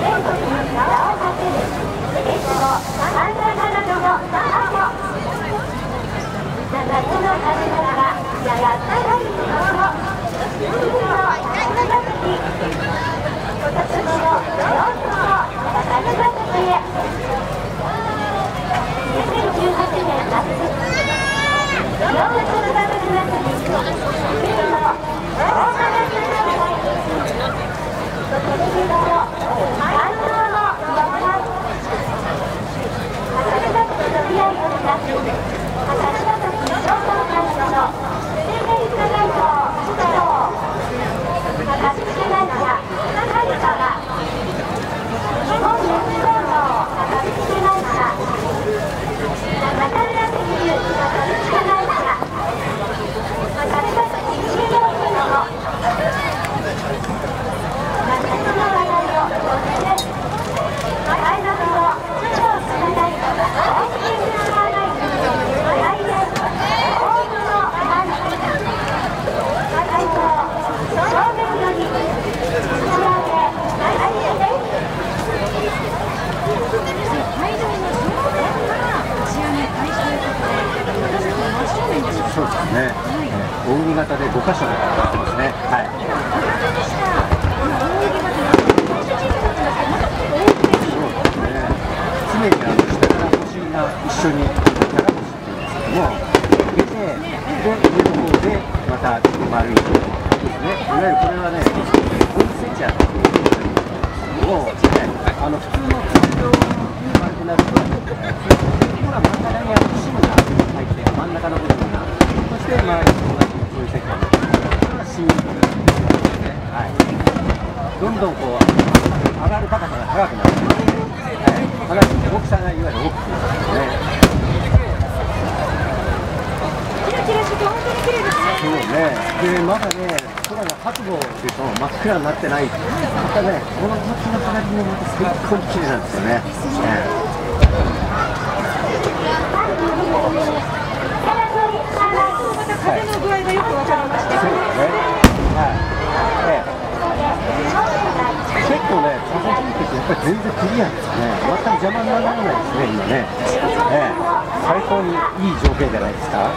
型で5箇所でやってますね。はい。常に下から星が一緒に長星っていうんですけども、出て、で上の方でまた丸いとですね。いわゆるこれはね、ポインセンチャーっていうのを、普通の通常に丸くなると、ほら真ん中に芯が入って真ん中の部分が、そして周りにポインセンチャーこれは芯ですね。はい。どんどんこう上がる高さが高くなる。大きさがいわゆる大きくなるんですね。 キラキラしてて本当に綺麗ですね。 そうね。でまだね、空が白鳳でしょ、真っ暗になってない。またね、この時の花火もまた最高に綺麗なんですよね。 また風の具合がよくわかりました。 そうですね。はい。結構ね、風吹いててやっぱり全然クリアですね。全く邪魔にならないですね、今ね。最高にいい条件じゃないですか。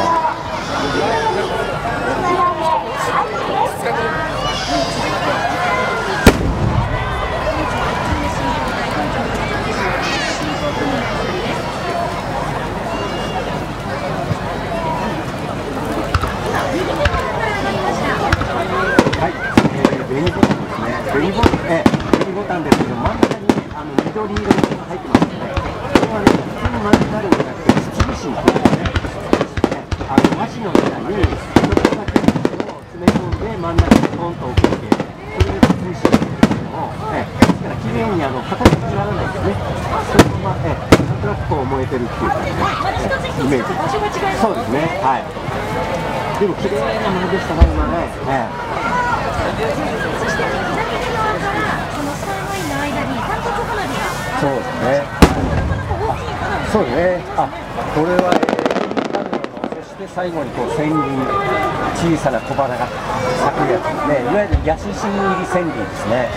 はい、紅ボタンですね。紅ボタンですけど、真ん中に緑色のが入ってますので、これはね、普通に丸くなるんじゃなくて、土菱っていうんですね。和紙の中に、ちょっとだけを詰め込んで、真ん中にポンと置くわけ。これで土菱って言うんですけども、ですから綺麗に形にならないですね。そのまま、なんとなくこう燃えてるっていう感じで、イメージ。そうですね。はい。でも綺麗なものでしたね、今ね。 そして南側からそのサーロインの間に韓国花火が。 そうですね。そうですね。これはそして最後にこう千輪、小さな小花が咲くやつですね。いわゆるヤシシ入り千輪ですね。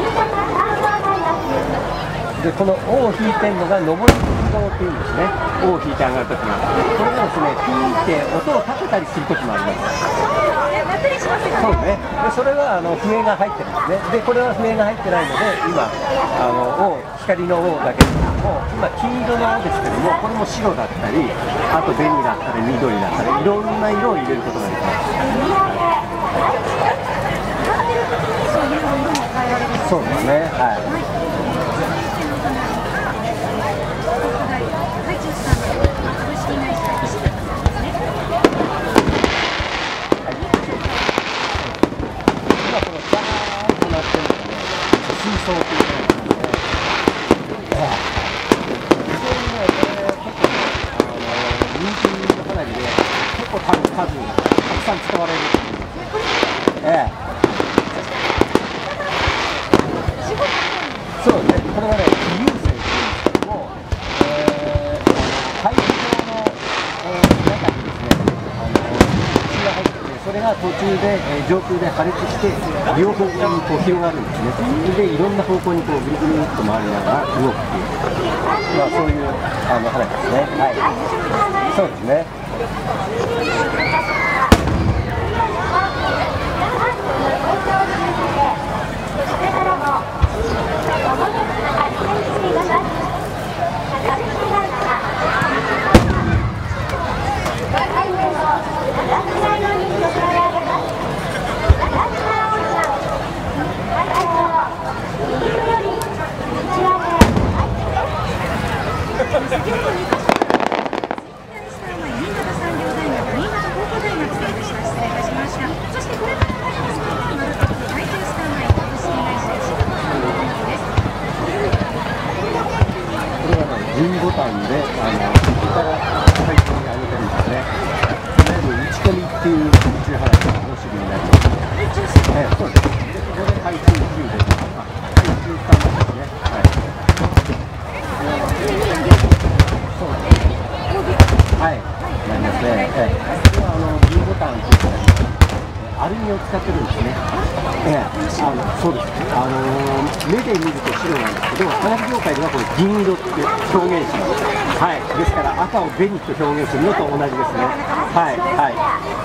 でこの尾を引いてるのが上り動っていうんですね。尾を引いて上がるときが、これがですね、ピーって音を立てたりするときもあります。そうね。でそれは笛が入ってるんですね。でこれは笛が入ってないので、今光の尾だけですけども、今金色の尾ですけども、これも白だったり、あと紅だったり緑だったり、いろんな色を入れることができます。そうですね。はい。そうですね、これはね、浮遊星っていうんですけども、海上の中にですね、星が入ってて、それが途中で、上空で破裂して両方向にこう広がるんですね。でいろんな方向にこうぐるぐるっと回りながら動くっていう、そういう花火ですね。はい、そうですね。銀ボタンで右から回転に上げてるんですね。いわゆる打ち込みっていう宇宙花火の種類になります。そうです。で、ここで回転9で、回転スタンドですね。はい。そうです。はい。なりますね。これは銀ボタンといったり、アルミを使ってるんですね。そうです。目で見ると白なんですけど、花火業界ではこれ銀色って表現します。はい。ですから赤を紅と表現するのと同じですね。はいはい。